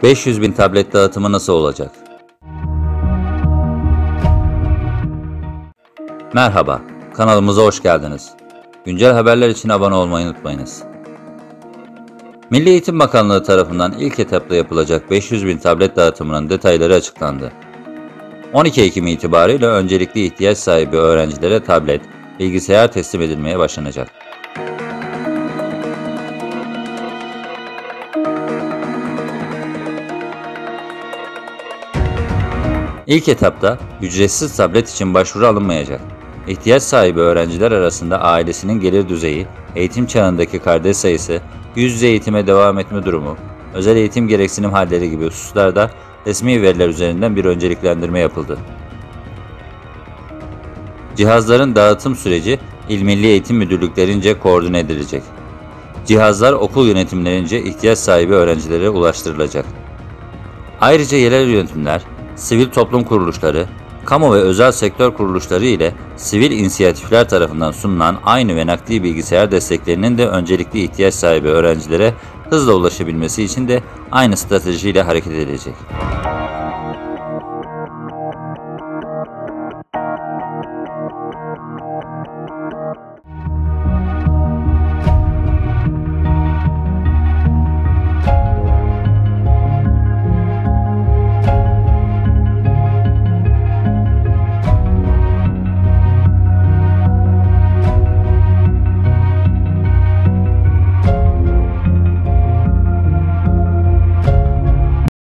500.000 tablet dağıtımı nasıl olacak? Merhaba, kanalımıza hoş geldiniz. Güncel haberler için abone olmayı unutmayınız. Milli Eğitim Bakanlığı tarafından ilk etapta yapılacak 500.000 tablet dağıtımının detayları açıklandı. 12 Ekim itibariyle öncelikli ihtiyaç sahibi öğrencilere tablet, bilgisayar teslim edilmeye başlanacak. İlk etapta ücretsiz tablet için başvuru alınmayacak. İhtiyaç sahibi öğrenciler arasında ailesinin gelir düzeyi, eğitim çağındaki kardeş sayısı, yüz yüze eğitime devam etme durumu, özel eğitim gereksinim halleri gibi hususlarda resmi veriler üzerinden bir önceliklendirme yapıldı. Cihazların dağıtım süreci İl Milli Eğitim Müdürlüklerince koordine edilecek. Cihazlar okul yönetimlerince ihtiyaç sahibi öğrencilere ulaştırılacak. Ayrıca yerel yönetimler, sivil toplum kuruluşları, kamu ve özel sektör kuruluşları ile sivil inisiyatifler tarafından sunulan aynı ve nakdi bilgisayar desteklerinin de öncelikli ihtiyaç sahibi öğrencilere hızla ulaşabilmesi için de aynı stratejiyle hareket edilecek.